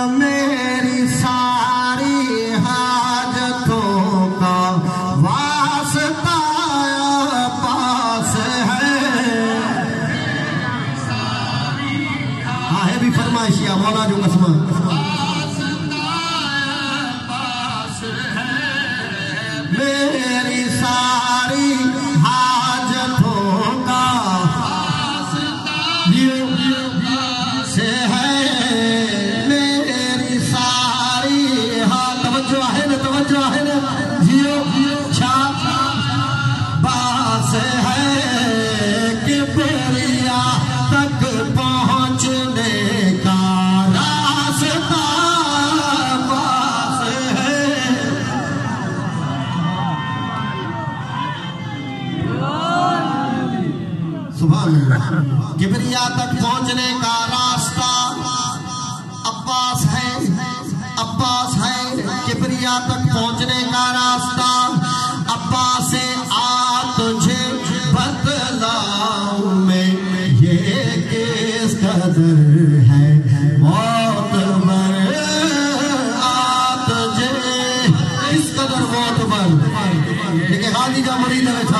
मेरी सारी हाजतों का वास्ता पास है। हाँ है भी फरमाइशिया मौला जो कसमा मेरी सारी हाजतों का से है। मेरी सारी तवज्जो है न जियो बास है कि बेरिया तक पहुँचने का रास्ता पास है। सुभान अल्लाह। किबरिया तक पहुंचने का रास्ता अब्बास है किबरिया तक पहुंचने का रास्ता अब्बास से आ तुझे बतलाऊं मैं ये किस कदर है मौत बर आ तुझे किस कदर मौत बर लेकिन हाजी का मुरीद बैठा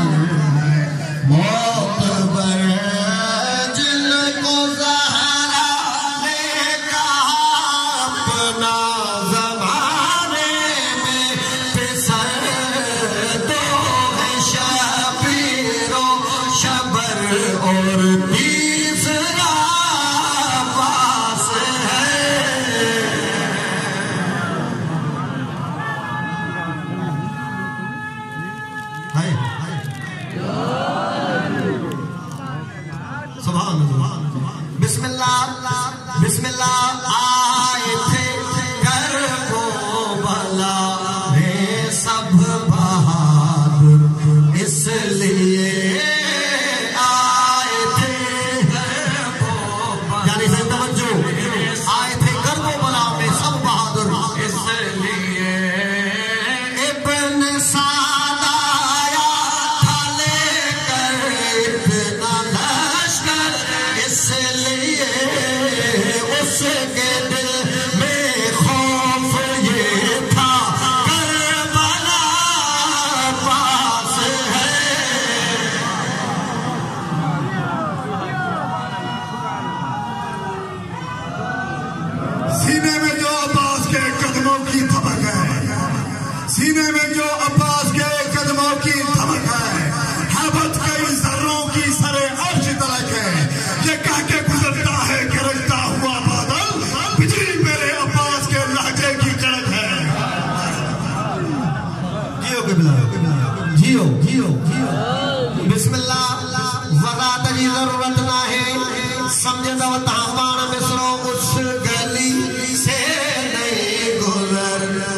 मौत बर जिनको ज़हरा ने कहा अपना ज़माने में फिसल दो है शबीरो शबर और तीसरा पास है। बिस्मिल्लाह आए थे घर को भला रे सब बहादुर इसलिए आए थे यानी से तवज्जो आए थे घर को भला रे सब बहादुर इसलिए इब्न सादा आया था लेकर इतना लश्कर इसलिए उसके दिल में खौफ ये था करबला पास है। सीने में जो अब्बास के कदमों की धमक है सीने में जो अब्बास के कदमों की धमक है हैबत कई जर्रों की सरे अर्श तलक है ये कह के गुजरता है गरजता हुआ बादल बिजली मेरे अब्बास के लहजे की कड़क है। जियो बिस्मिल्लाह वरात जी जरूरत ना है समझे दो ताबान मिसरो उस गली से नहीं गुजर